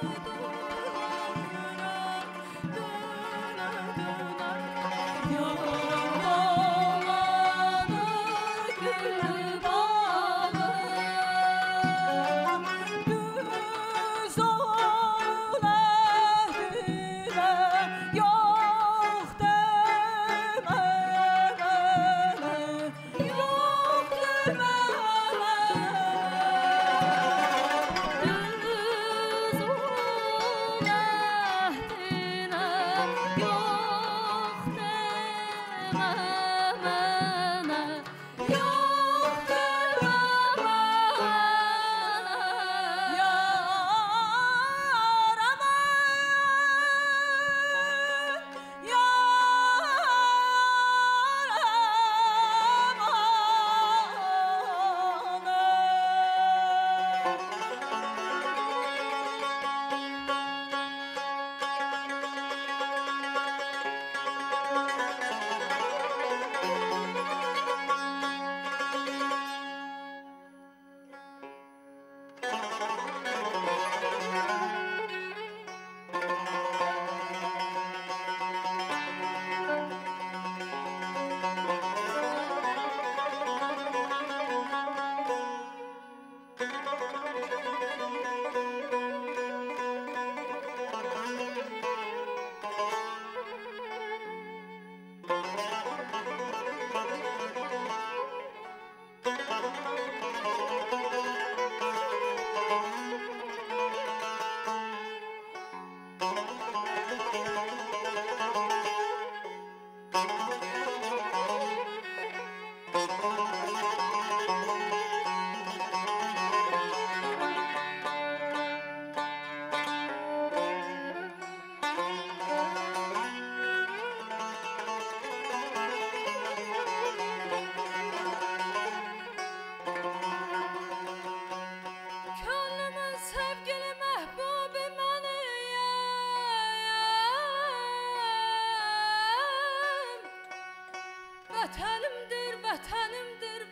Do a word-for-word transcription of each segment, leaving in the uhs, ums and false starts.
Vətənimdir, vətənimdir,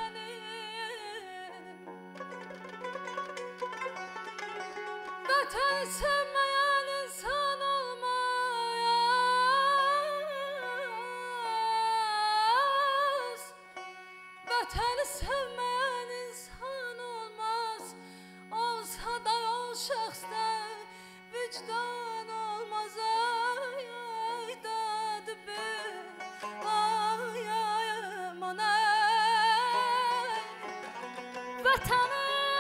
vətənim. Vətəni sevməyən insan olmaz. Vətəni sevməyən insan olmaz. Olsa da o şəxsdə vicdan olmaz. Ay, ay, dadı bir. Ay, ay, aman ay. Vətəni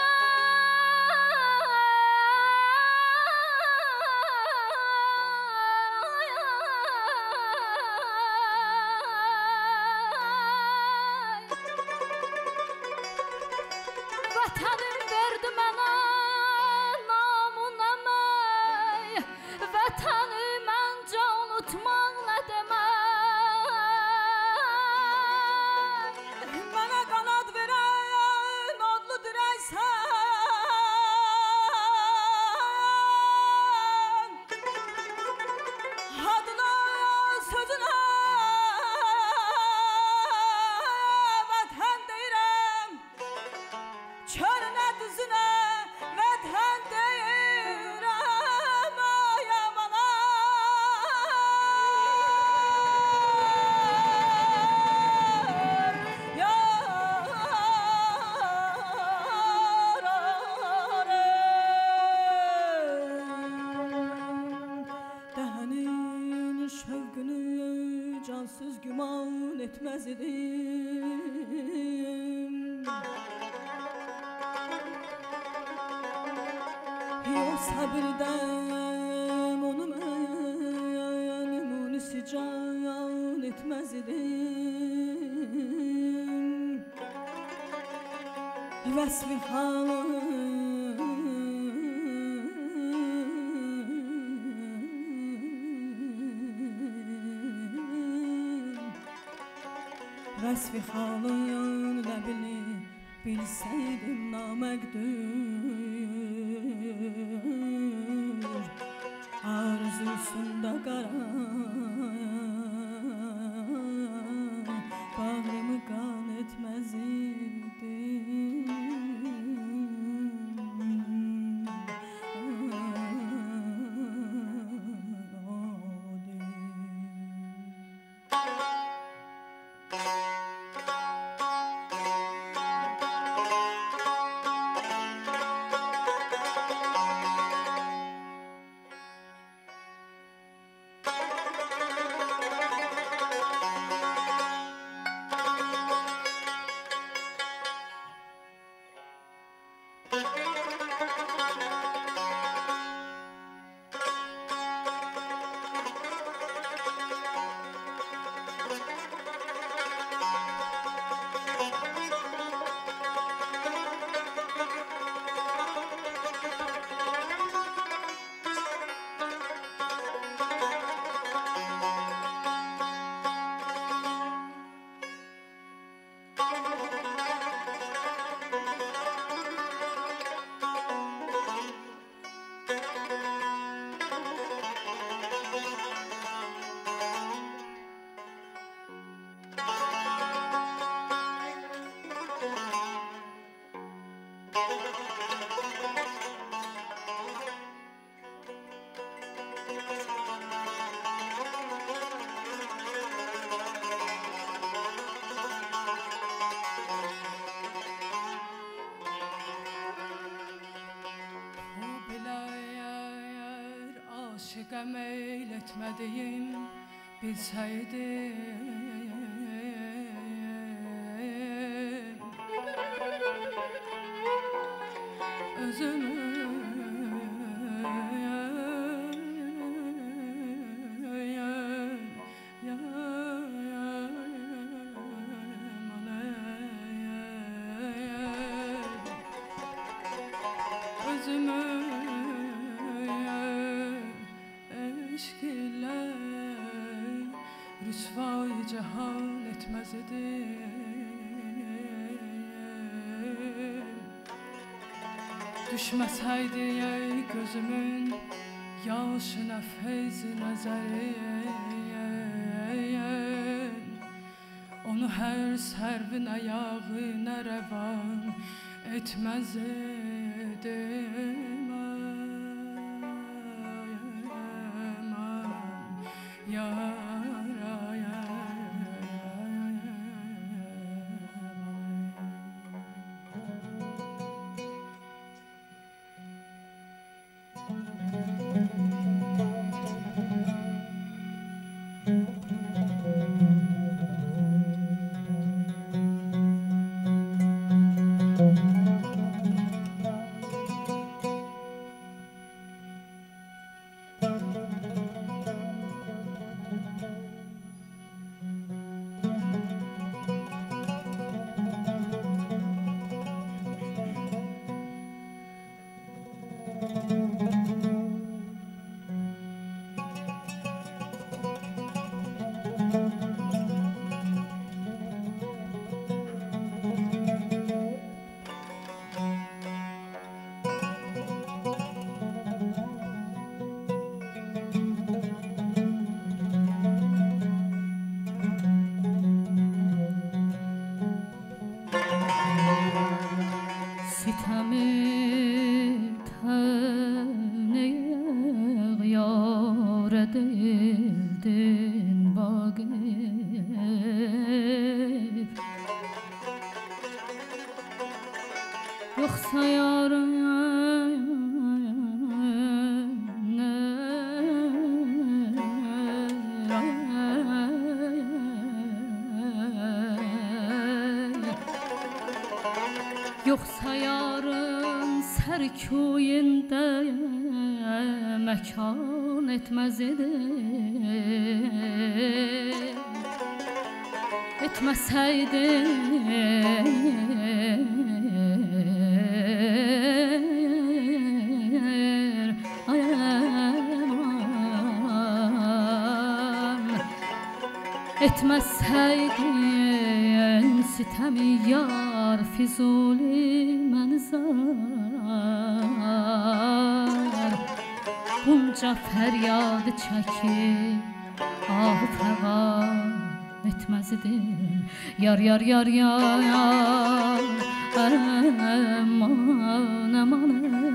Vətənim verdi mənə namun əmək. Vətəni məncə unutmaq nə demək. Mənə qanad verən odlu dirəksən. Adına, sözünə vətən deyirəm. Körünə düzünə vətən deyirəm. Ay, aman ay. Yar, Dəhənin şövqünü cansız güman etməz idim. Yox səbirdən onu mən munisi can etməz idim. Vəsfi halım Vəsfi halın nə bilim bilsəydim naməqdur. Arzusunda qara bağrımı qan etməz idim. aşıqa meyl etmədiyim bilsəydim özümü özümü eşk ilə rüsvay cahan etməz edim düşməsəydi ey gözümün yaşına feyzi nəzəri onu hər sərvin ayağına rəvan etməz edim yoxsa yarın yoxsa yarın sərköyündə məkan etməz edim etməsəydin etməsəydin sitəmi yar Füzuli mənzar bunca fəryad çəkib ah fəqan etməz idin yar yar yar yar aman aman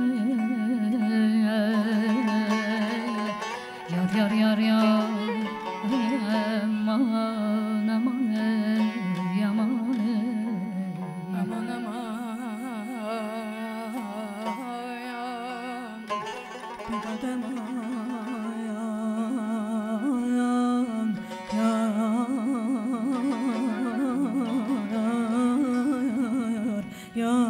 yar yar yar yar aman aman yaman aman aman bir kadem ayan yar yar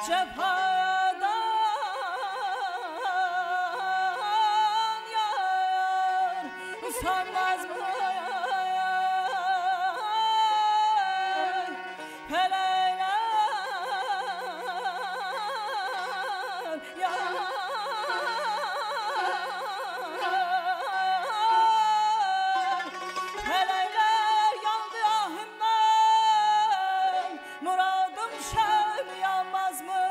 cefadan yar usanmaz mı feleyler yar feleyler yandı ahımdan muradım şem yanmaz mı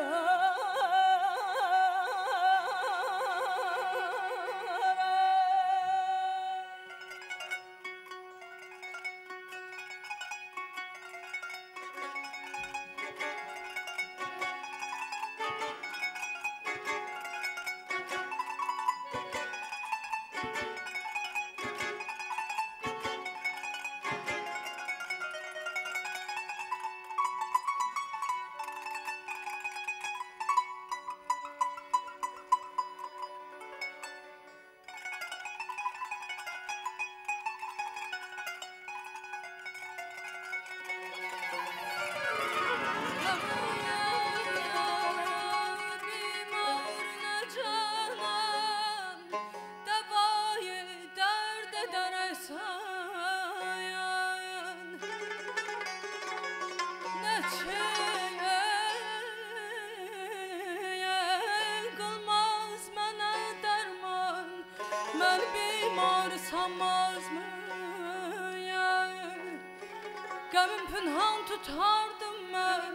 ben bimar sanmaz mı yar Qəmim pünhan tutardım mən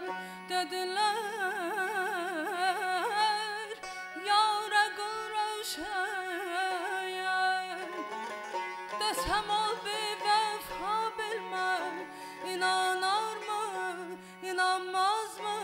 dediler Yara qırışayar Desem ol bir vəfa bilmem İnanar mı, inanmaz mı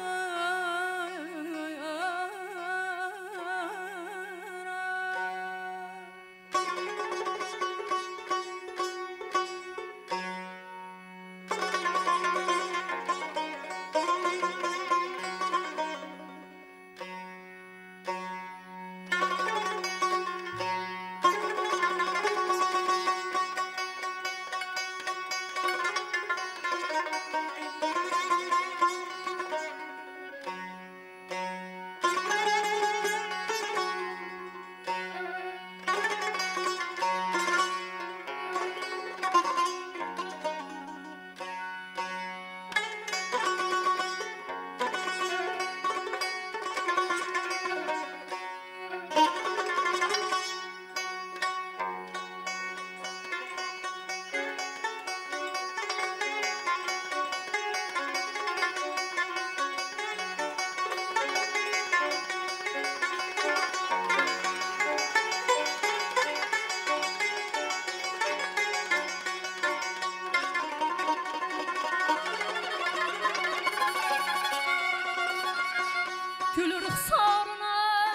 Gülürük sarına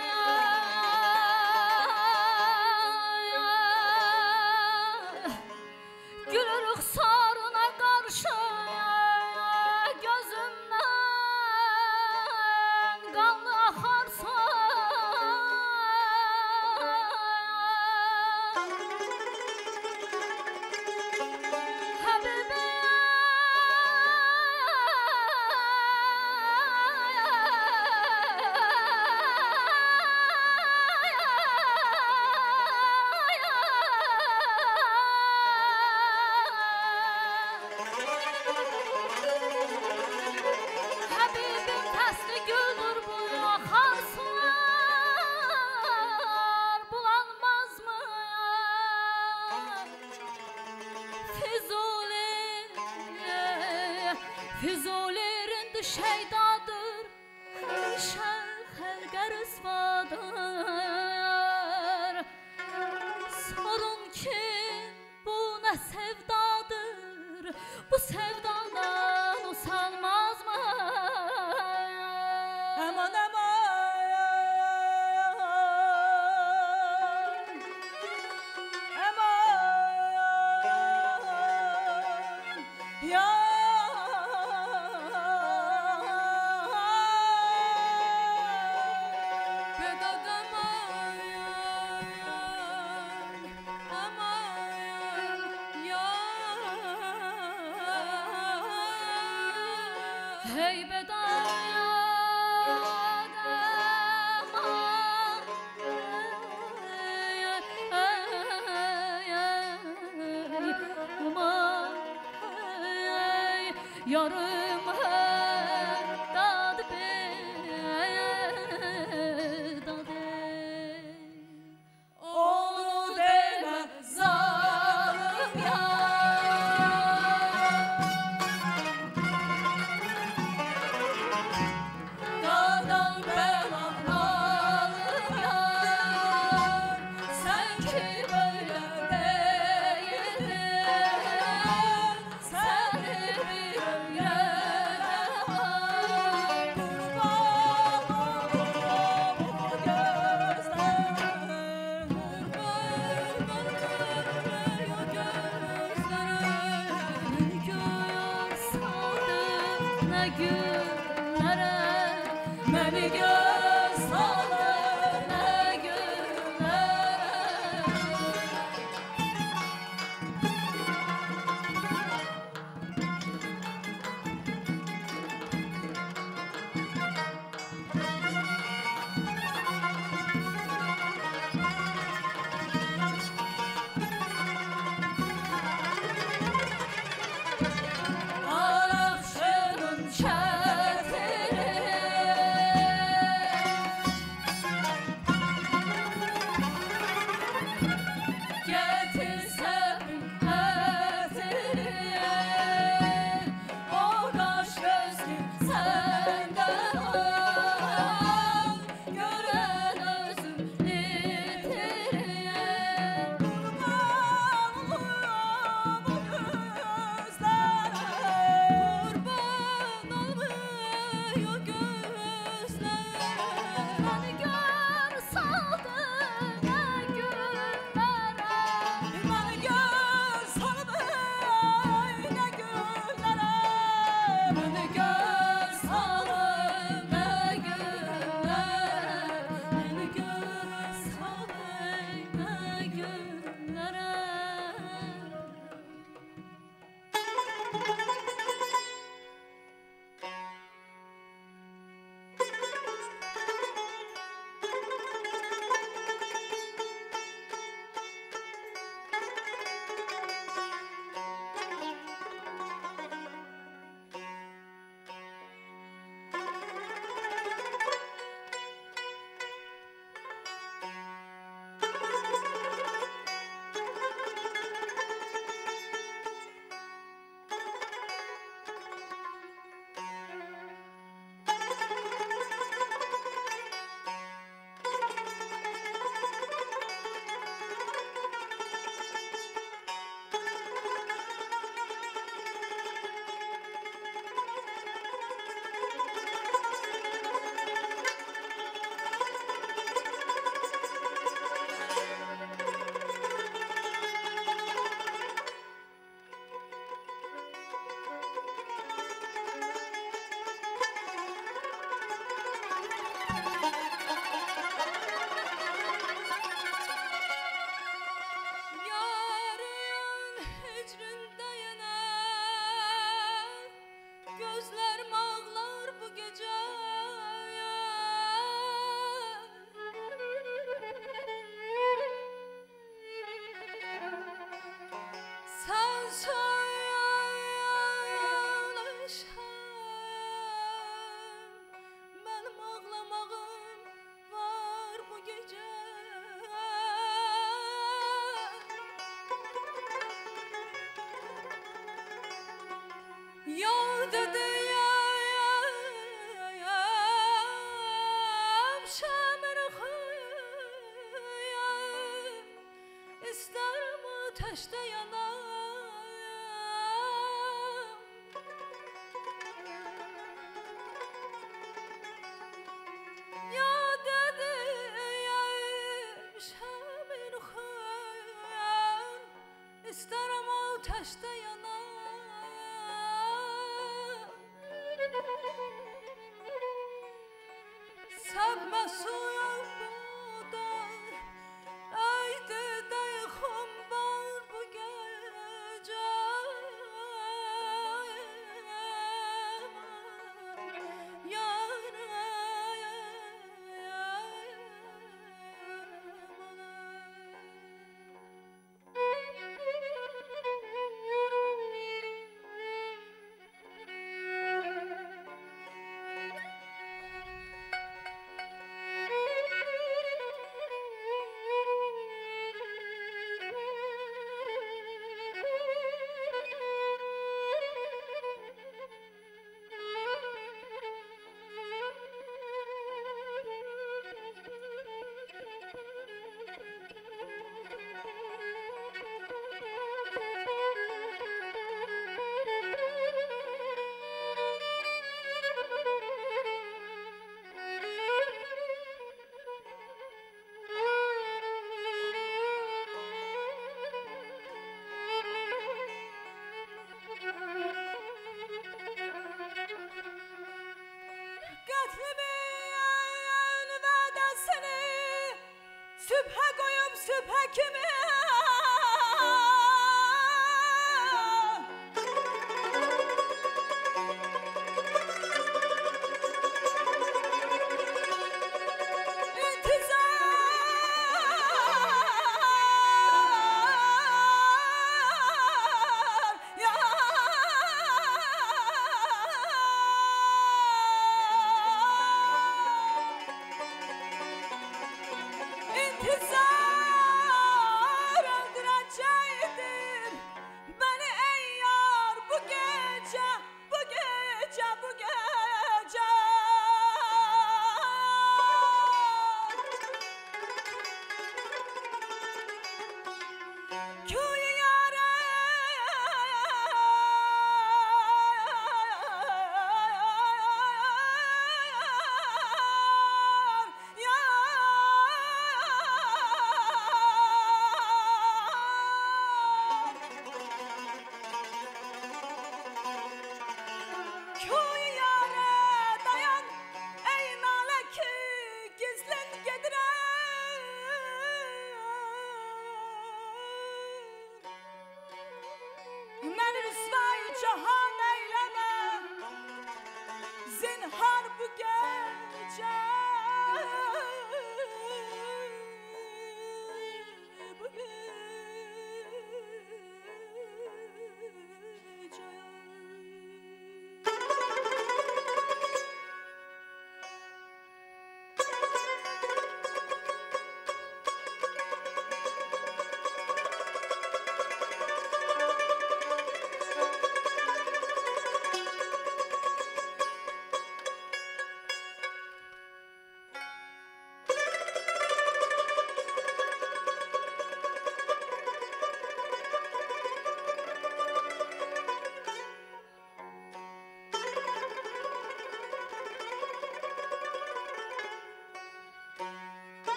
Gülürük sarına karşı Gözümden kanlı akarsa Habibim Füzulirin şeydadır Şeyh helger isfadır Sorun ki bu ne sevdadır Bu sevdadan usanmaz mı Aman aman Aman Ya Hey bedaya yarım dadı be dadı onu deme zalim yar dadan belan alım yar sen ki böyle değildin seni bir öyle kurban olurum o gözlerin kurban olurum o gözlerin göğe saldın ne günlere beni göz saldın ne günlere Arapşının çetiri getirse etiri o kaş gözlü senden al gören özüm yitiriyor kurban olurum o gözlere kurban olmuyor gözlere beni gör saldın ne günlere beni gör saldın ne günlere beni gör saldın ne günlere beni gör saldın ne günlere Yarın hicrində yanar gözlerim ağlar bu gece sen söyleşen benim ağlamağım var bu gece yar dedi yayam şamir xıyam isterim ateşte yanam ya dedi yayam şamir xıyam isterim ateşte yanam Sabma suya budar aydı dayıxım var bu gece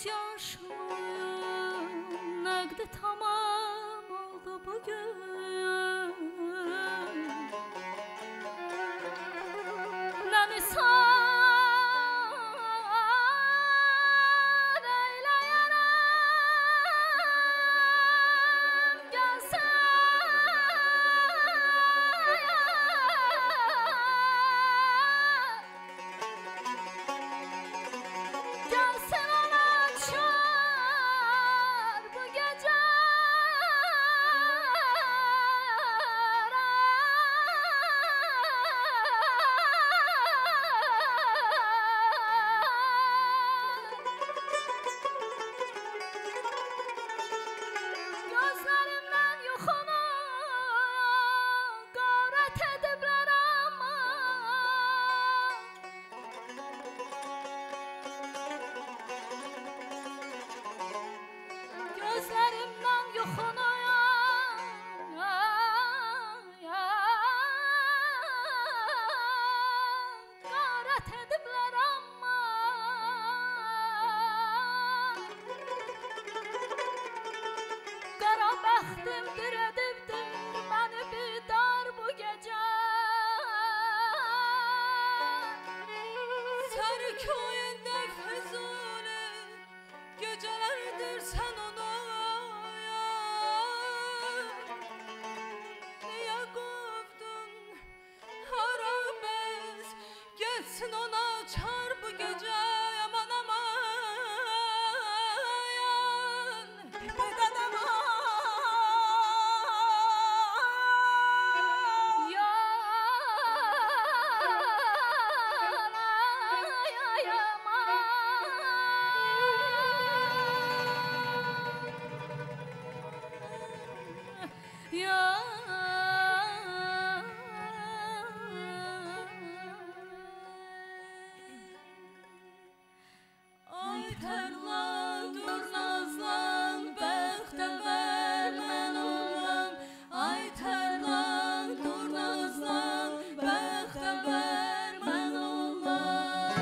yaşım nəqdi tamam oldu bugün. Nə misal eyləyərəm gəlsən. Gəlsən ona çar bu gecə. Gözlərimdən yuxunu qarət ediblər amma. Gözlərimdən yuxunu qarət ediblər amma. Qara bəxtimdir edibdir məni bidar bu gecə. Sarı köyündə Füzuli gecələrdir sən onu niyə qovdun harabəz getsin ona çar bu gecə. Aman aman bədən aman ay tərlan dur nazlan bəxtəvər mən olam. Ay tərlan dur nazlan bəxtəvər mən olam.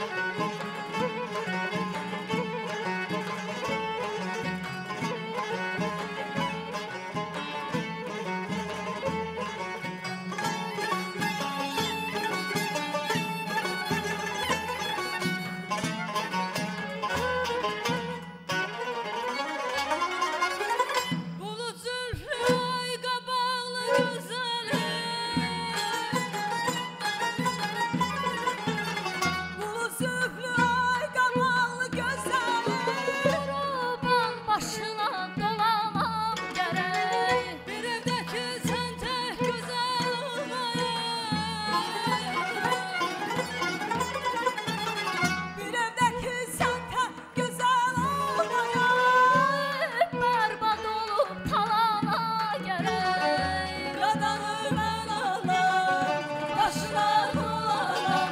Bulut zülflü ay qabaqlı gözəlim. Bulut zülflü ay qabaqlı gözəlim. Qurban başına dolamam gərək. Bir evdəki sən tək gözəl olmayam. Bir evdəki sən tək gözəl olmayam. Bərbad olub talana gərək. Qadanı mən alam, başına dolaram.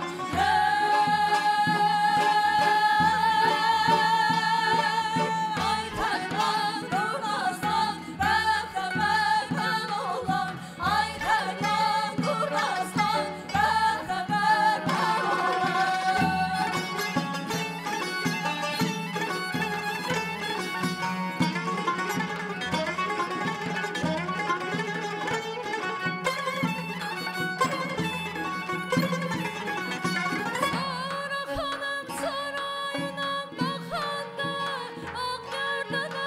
Ay tərlan dur nazlan bəxtəvər mən olam. Ay tərlan dur nazlan bəxtəvər mən olam. Sara xanım sarayına baxanda, ağ gördünə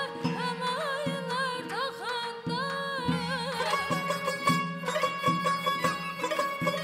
əmaylar taxanda.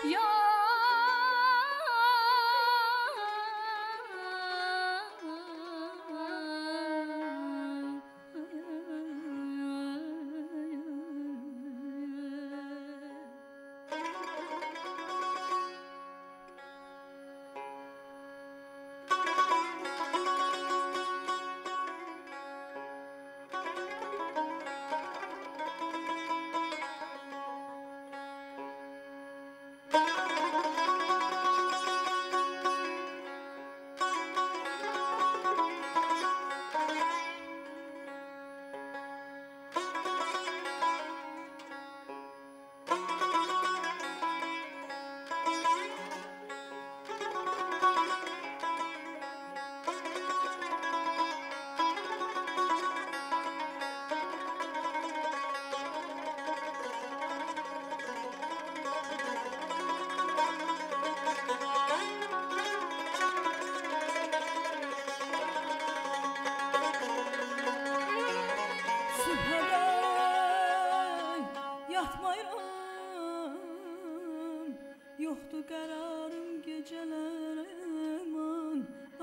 Yoxdur qərarım gecələr aman,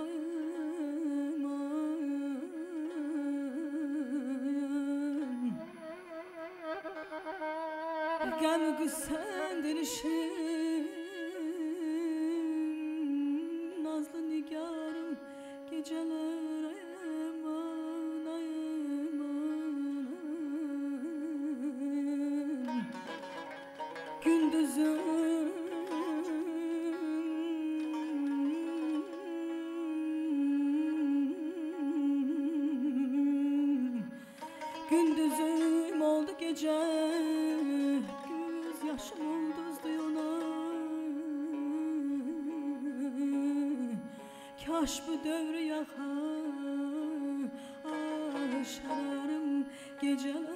aman. Qəm qüssəndir işim, nazlı nigarım gecələr aman, aman. Gündüzüm Gündüzüm oldu gece, göz yaşım ulduzdu ona. Kaş bu dövrü yakar, aşararım geceler.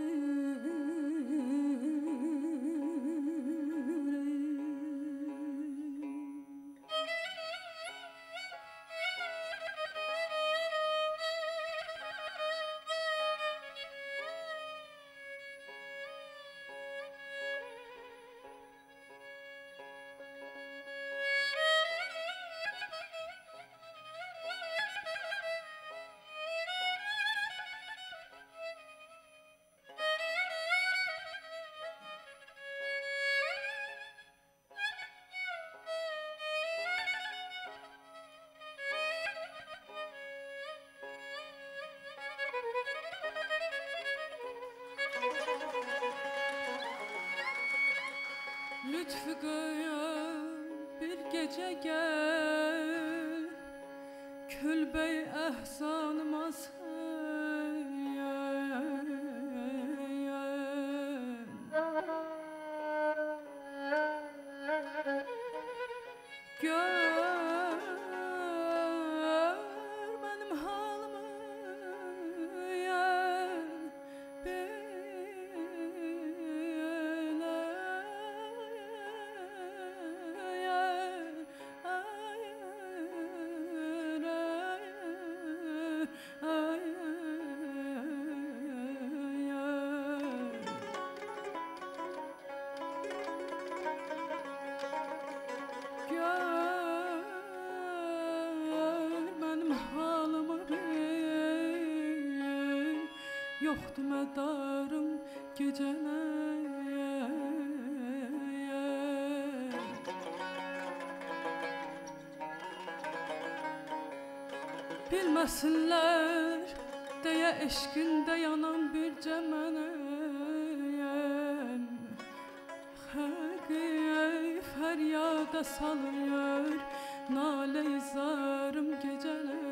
Lütfü koyun bir gece gel, Külbey ehsanıma sayın. Gör benim halımı yer, yoxdur mədarım gecələr. Bilməsinlər deyə eşqində yanan bircə mənəyəm. Xəlqi fəryada salır, nalə-i zarım gecələr.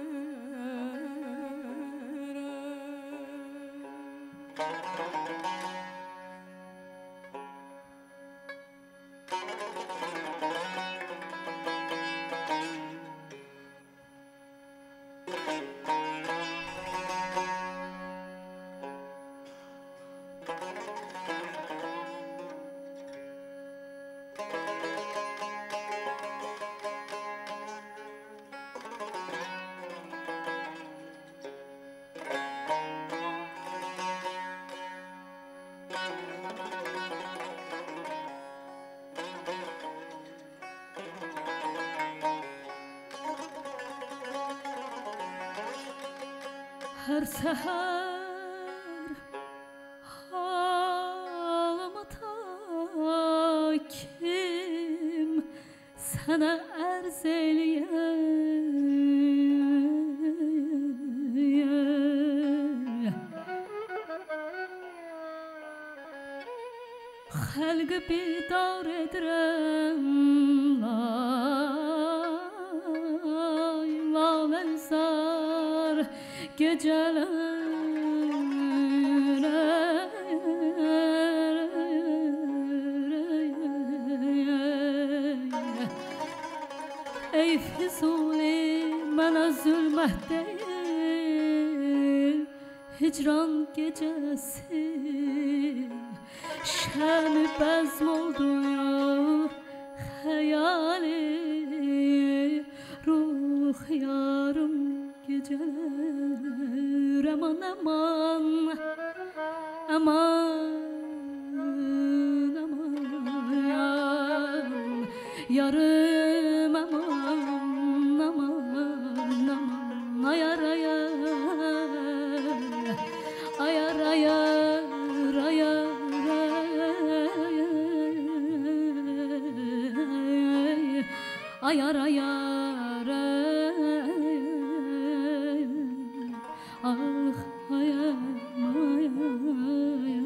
Her seher halımı takim sana arz eləyəm. Xəlqi bidar edirəm, lay lalezar geceler. Ey Füzuli, mənə zülmət deyil hicran gecesi. Şəmi bəzm oldu xəyali, ruh yarım geceler. Aman aman, aman aman yarım, aman aman aman ayar ayar ayar ayar ayar ayar ayar ah ayar ayar.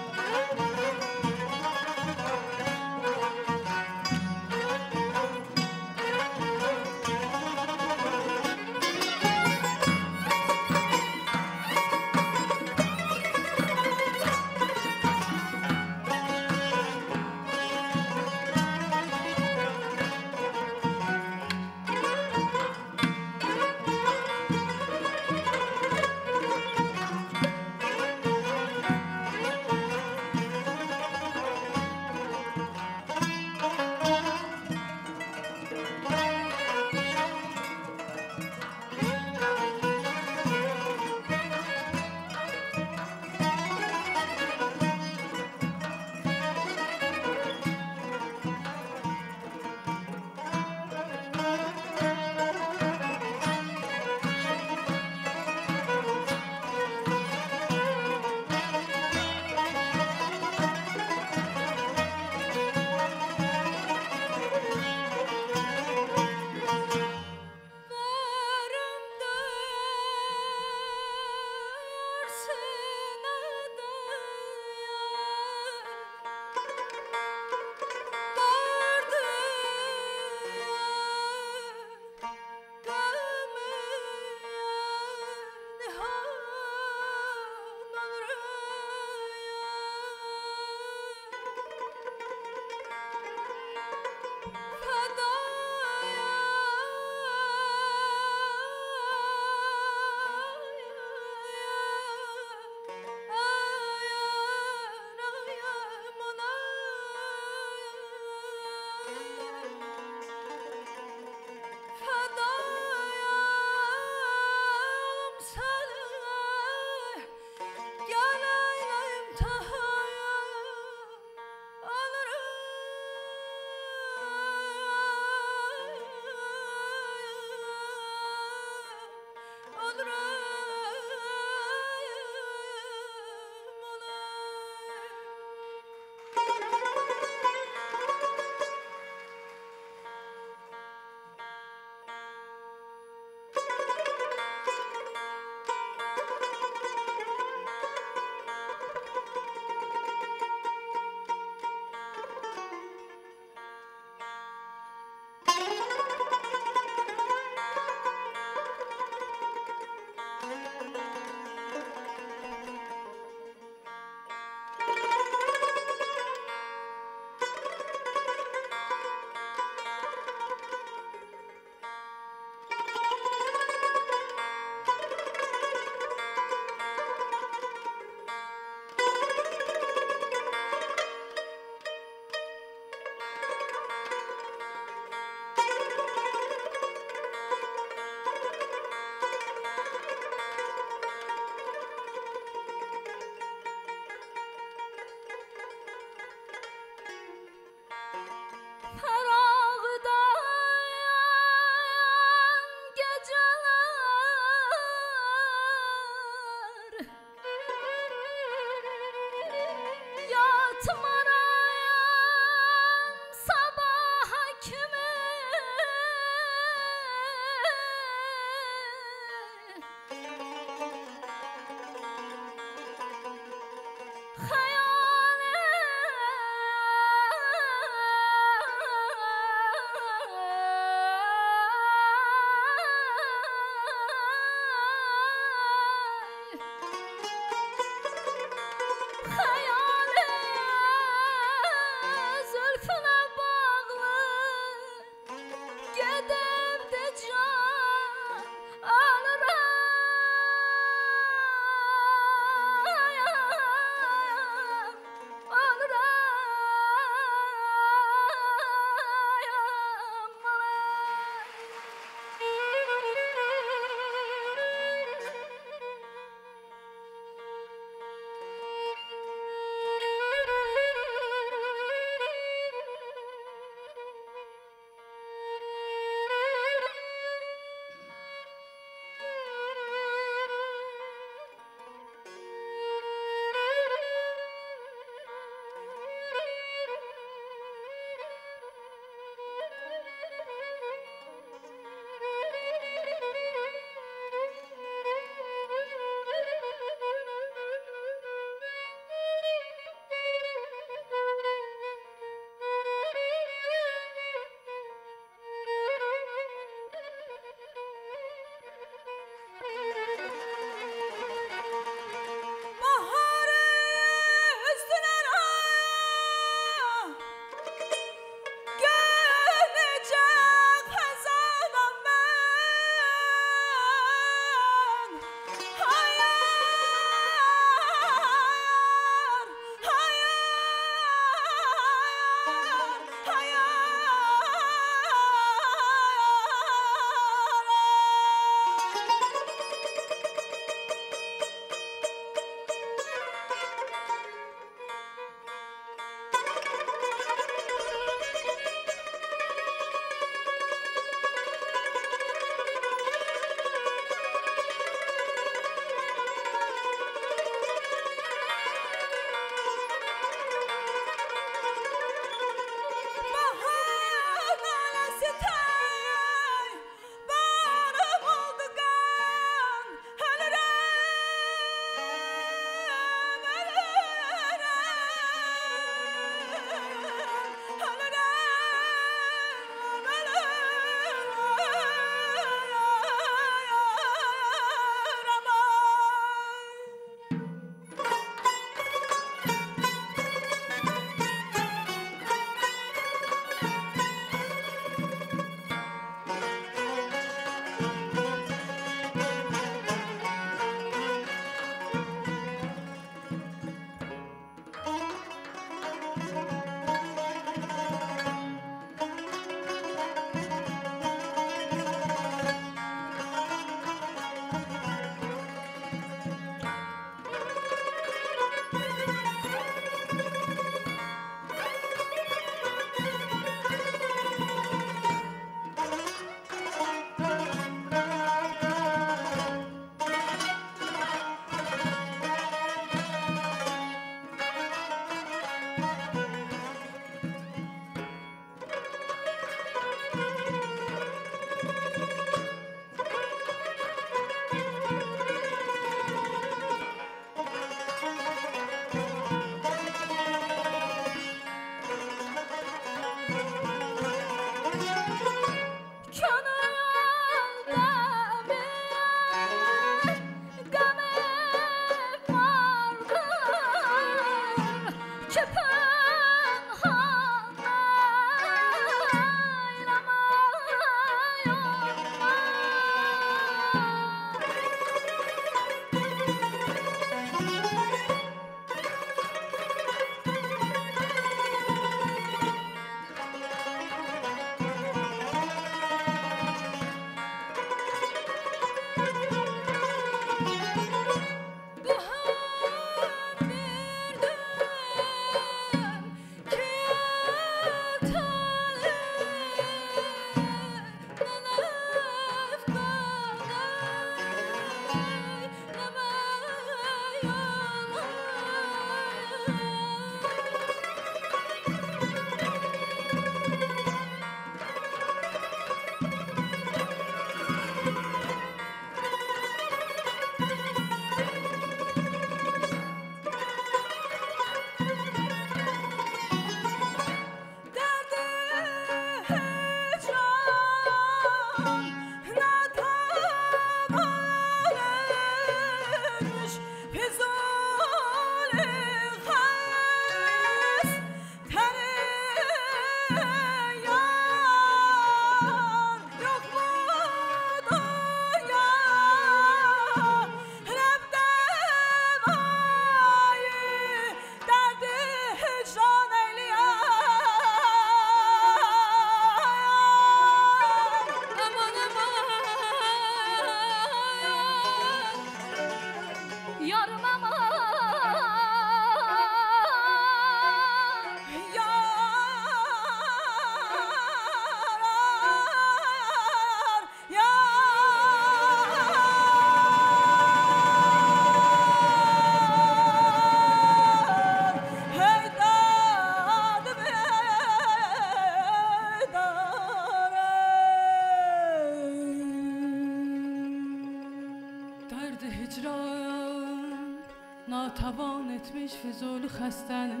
Dərdi hicran natavan etmiş Füzuli xəstəni.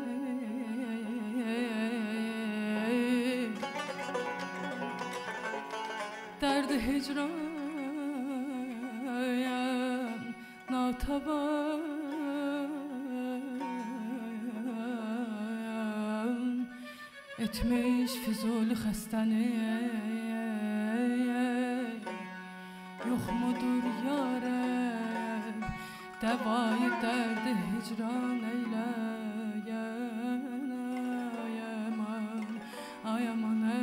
Dərdi hicran natavan etmiş Füzuli xəstəni. Yox mudur yarəm dəvayı dərdi hicran eyləyən. Ay aman, ay aman ey.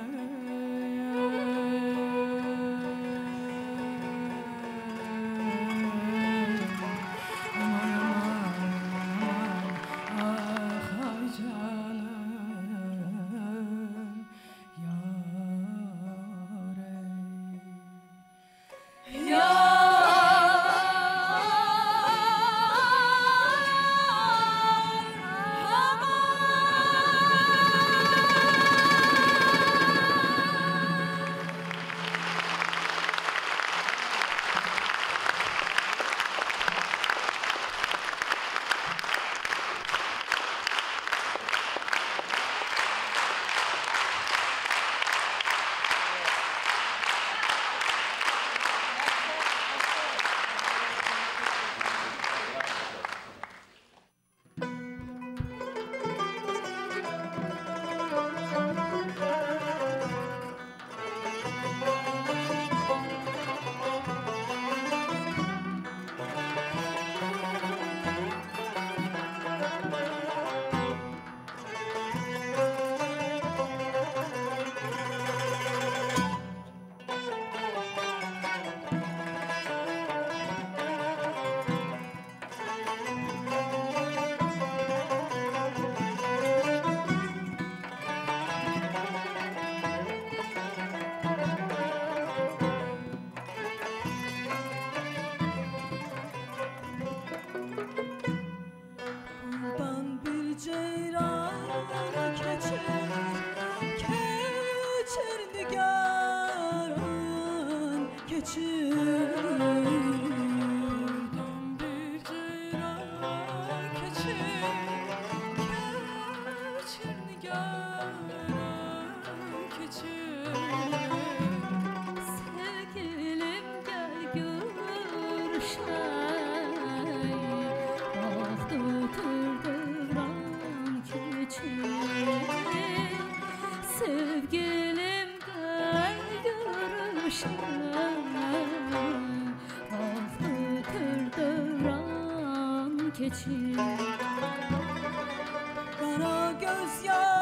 Kara göz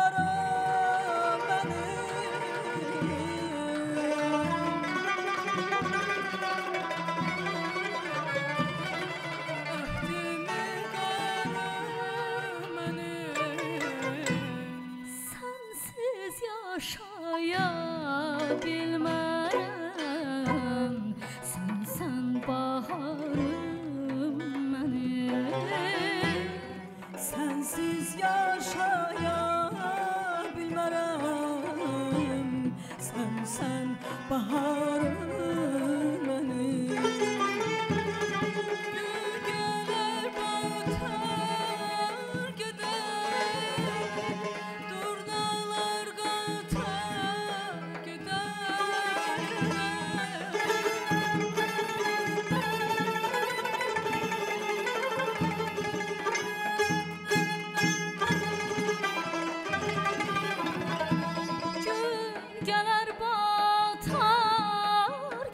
yarım benim, Öhdümü qarım mənim. sensiz yaşaya bilmərəm. Sensən baharım mənim. Sensiz yaşaya bilmərəm. Sen sen baharım benim. Gölgeler batar gider, durnalar qatar gider. Gölgeler batar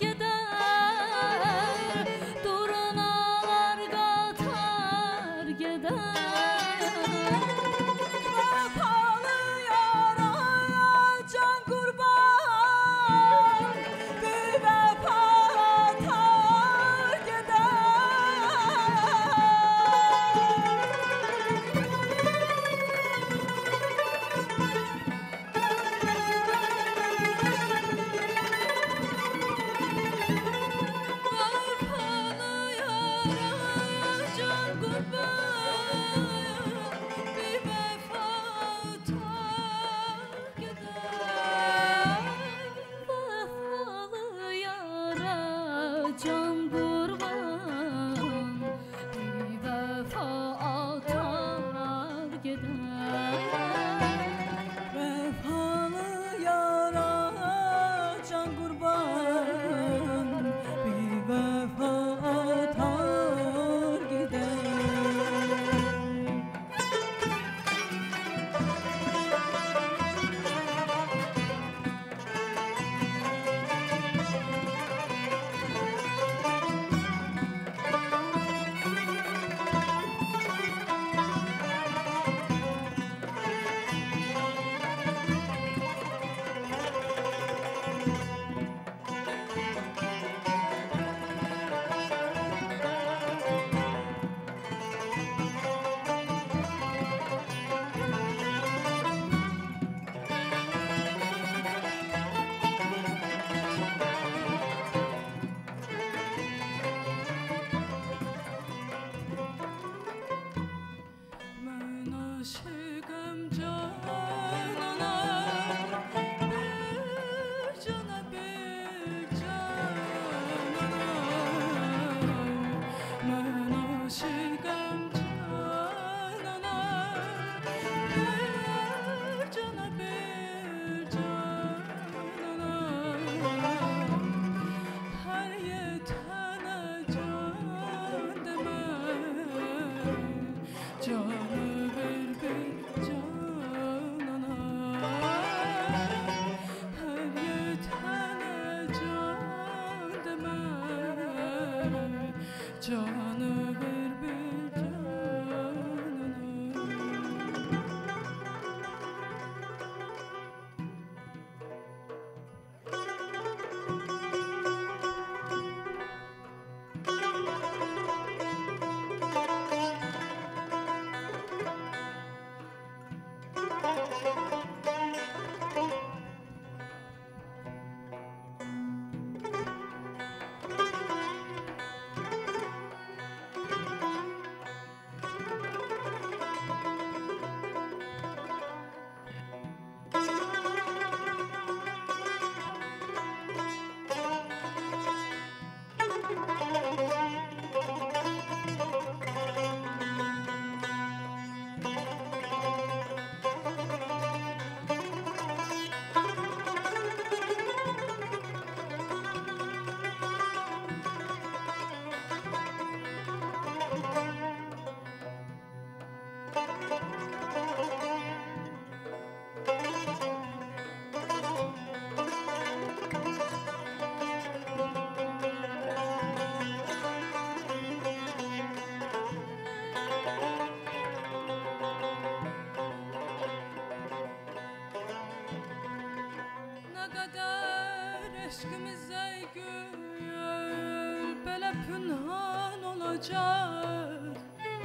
Ne kadar eşkimiz ey gül böyle pünhan olacak.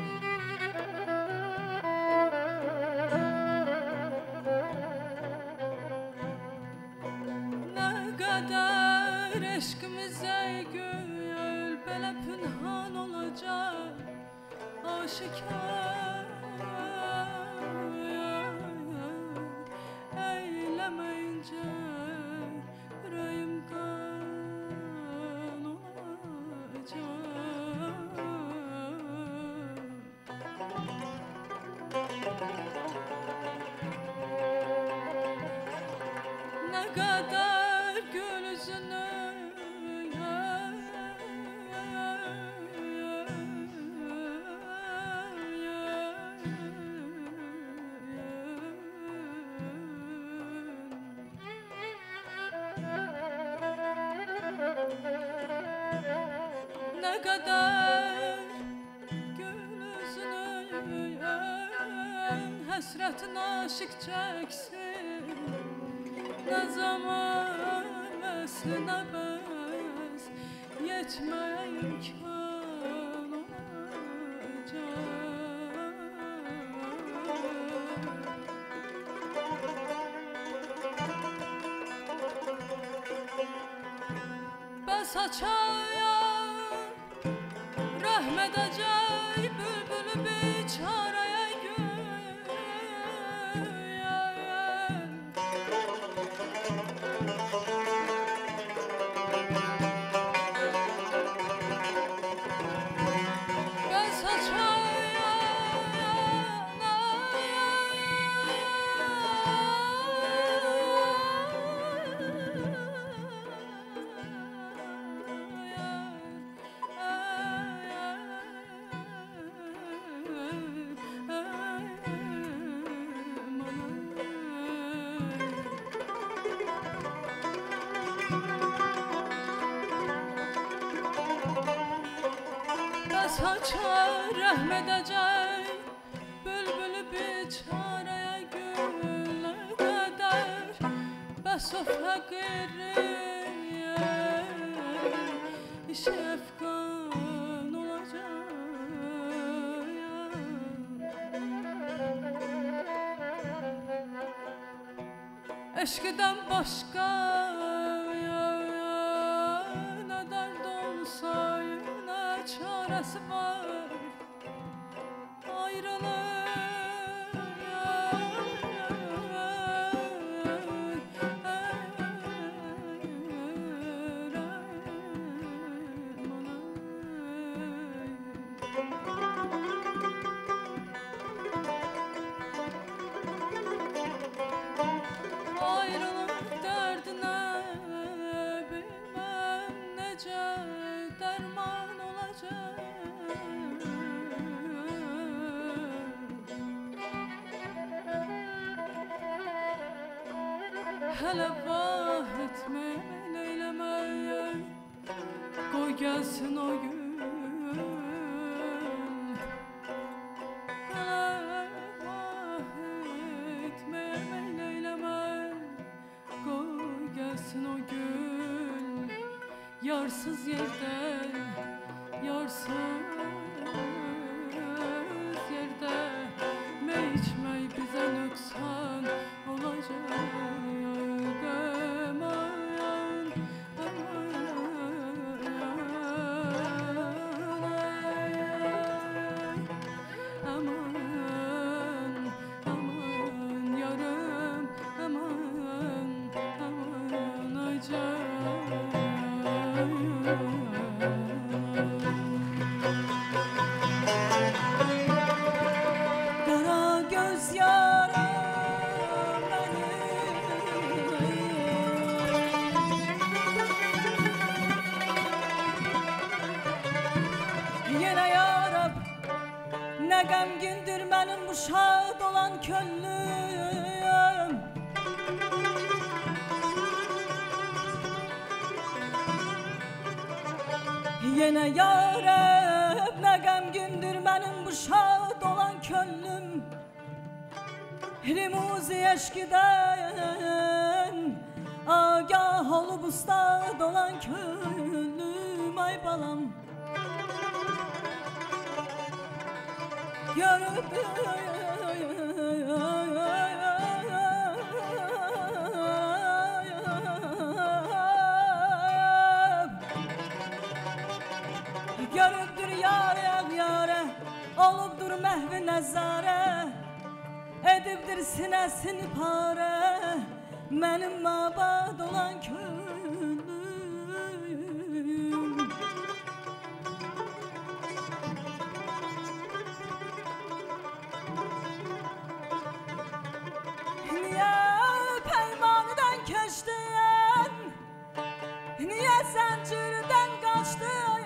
Ne kadar eşkimiz ey gül böyle pünhan olacak. Aşikar eylemeyince yüreğim kan olacak. Ne kadar gül yüzünü ne kadar gül yüzünü hasretin aşık çeksin. Ne zaman vesline bez yetmeye imkan olacak. Bes açaya rahmet acay bülbülü biçaraya gül. Bes açaya Saçar rahmet acay bülbülü biçaraya güne kadar bes o fakiriye şefkan olacak. Eşkiden başka ne dert olsa ne çaresi var. Ayrılık Ayrılık derdine bilmem nece derman olacak. Hele vah etme leyleme koy gelsin o gün. Hele vah etme leyleme koy gelsin o gün. Yarsız yerden yarsız yerde me içmey bize nüksan olacak. Kara göz yarım benim. Yine yarab ne gamgindir benim bu şad olan könlüm. Yine yarab ne gamgindir benim bu şad olan könlüm. Rimuzi eşkiden Olub ustad olan könlüm ay balam. Görüp Görüpdür yâre yâre, olubdur mehvi nəzare, edibdir sinəsini pare, mənim mabad olan könlüm. Niye peymanıdan keçdin, niye zəncirdən qaçdın?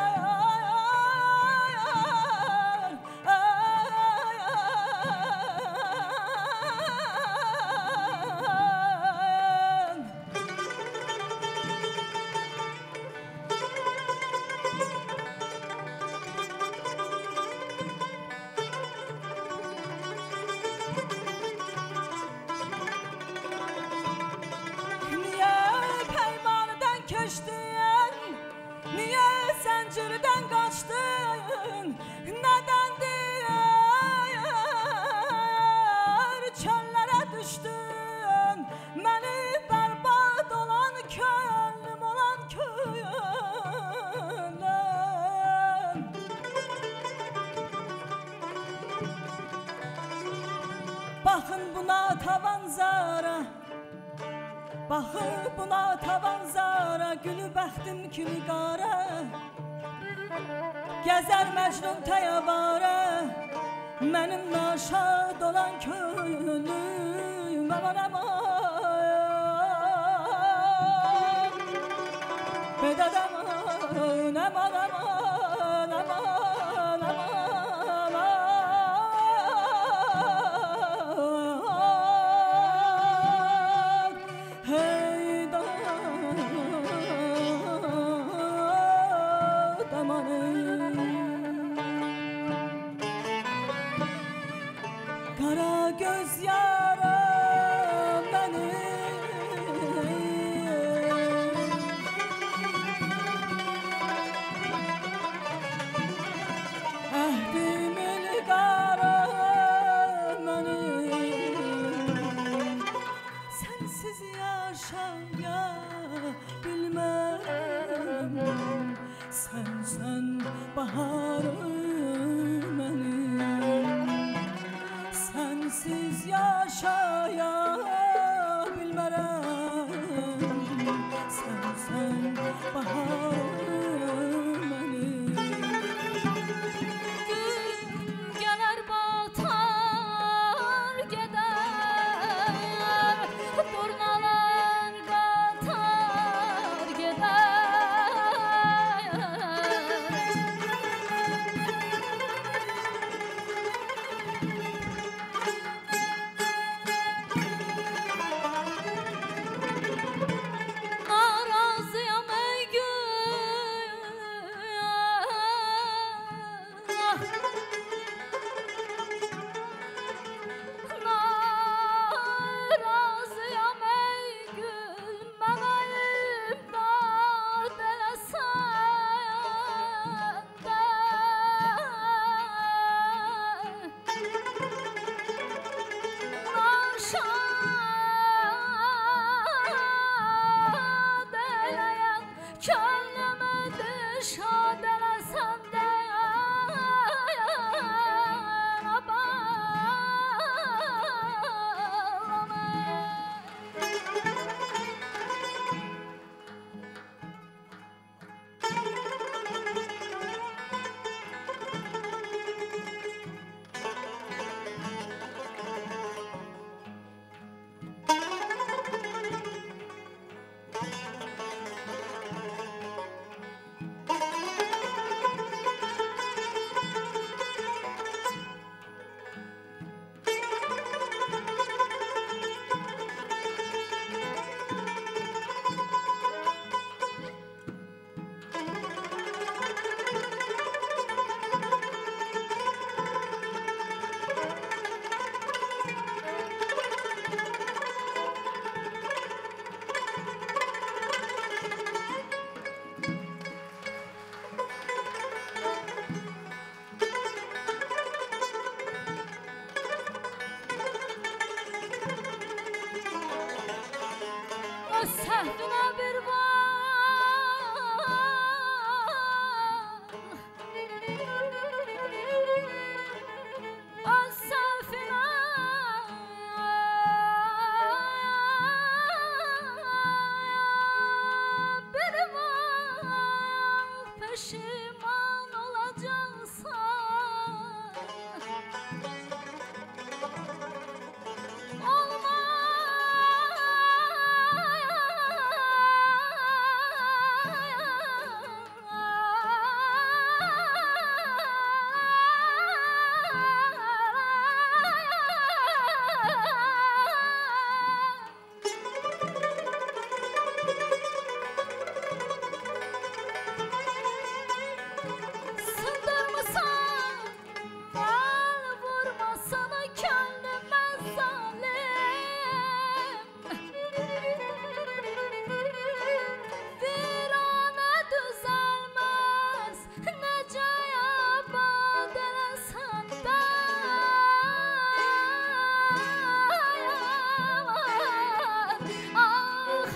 Niye zincirden kaçtın? Nedendir çöllere düştün? Beni berbat olan könlüm olan könlüm. Bakın buna tavan zara, baxır buna tavan zara, gülü bəxtim kimi qara, gəzər məcnun təyavara, mənim naşad olan könlüm. Aman aman, bedad aman, aman aman, aman aman. Kara göz yaram benim, ehdimin kara benim, sensiz yaşaya bilmem, sen sen baharım benim. Sensiz yaşaya bilmərəm, sen sen baharım benim. Gün gələr batar gedər, durnalar qatar gedər. öz səhvinə bir var. Öz səhvinə bir var. Peşiman olacaqsan. Sındırmasan, mal vurmasana könlüme zalim. Virane düzelmez, nece yabad elesen de. Ah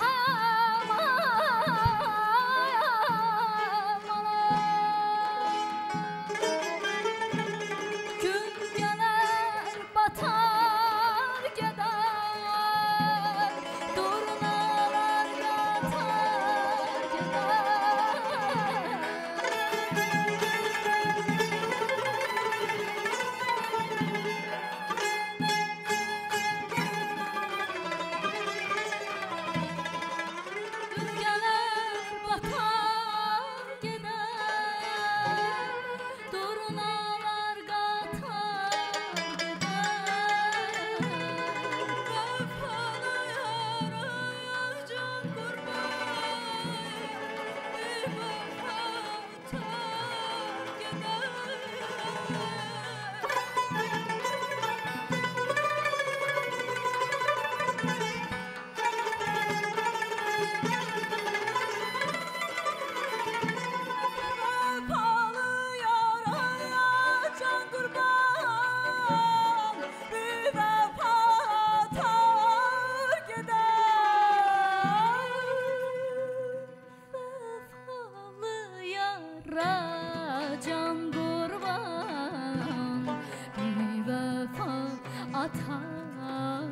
gün gelir batar gider, durnalar yatar gider. Gün gelir batar gider, durnalar qatar gider. Vəfalı yara can qurban, bir vəfa atar gider. Vefalı yaraya can kurban, bir vefa atar gider. Vefalı yara can kurban, bir vefa atar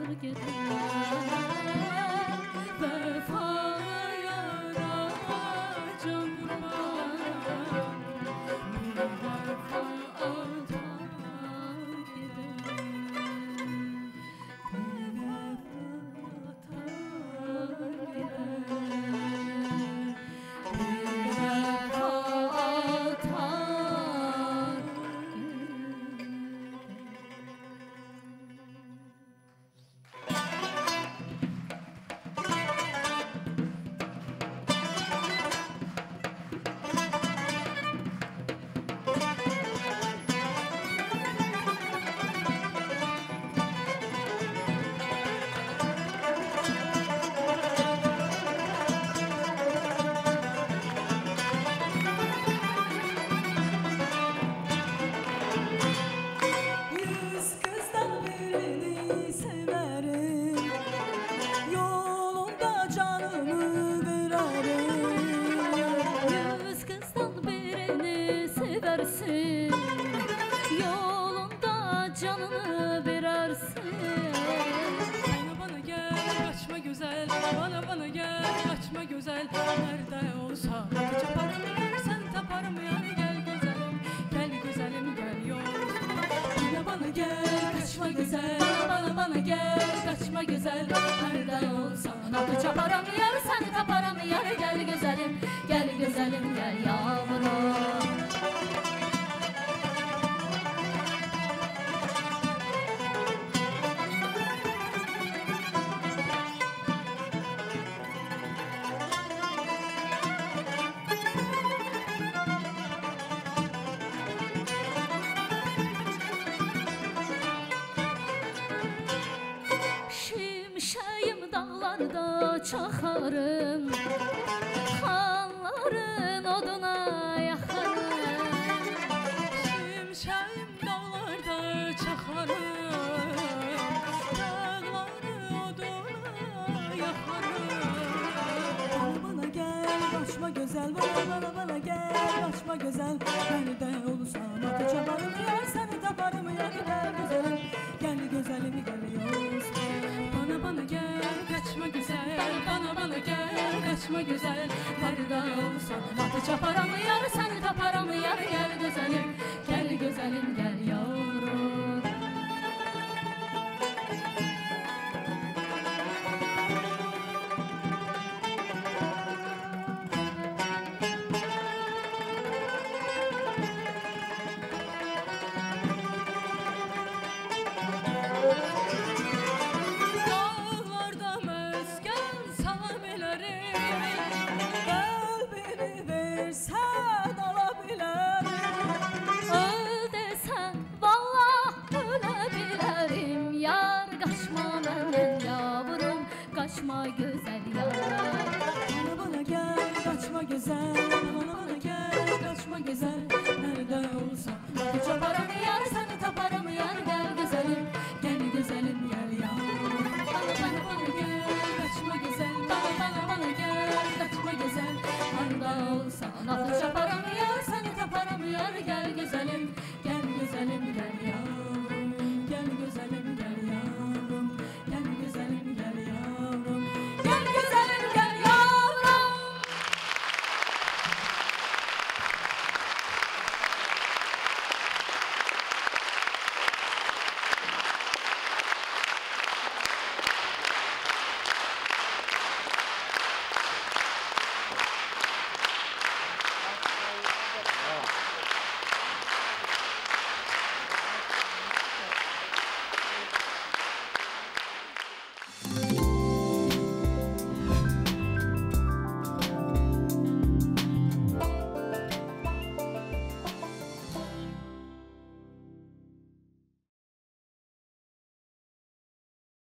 gider. Vefalı yara can kurban, bir vefa atar gider. Bir vefa atar gider. Bir vefa atar Yüz kızdan birini severim, yolunda canımı vererim. Yüz kızdan birini seversin, yolunda canını verersin. Bana bana gel kaçma güzel, bana bana gel kaçma güzel. Nerede olsa çaparım yer, sen taparım yar. Gel güzelim, gel güzelim, gel yolcum. Bana bana gel kaçma güzel, bana bana gel kaçma güzel. Nerede olsan atı çaparam yar, seni taparam yar. Gel güzelim, gel güzelim, gel yavrum. Şimşeğim dağlarda çakarım, xanların oduna yaxarım. Şimşeğim dağlarda çakarım, dağları oduna yakarım. gözəl, bana bana bana gel, kaçma güzel. Nerede olsam atı çaparım yar, seni taparım yar, gel güzelim, gel güzelim gel yolsa. Bana bana gel, kaçma güzel. Bana bana gel, kaçma güzel. Nerede olsan atı çaparam yar, seni taparam yar, gel güzelim, gel güzelim gel yavrum. Dağlarda mesken salam elərim.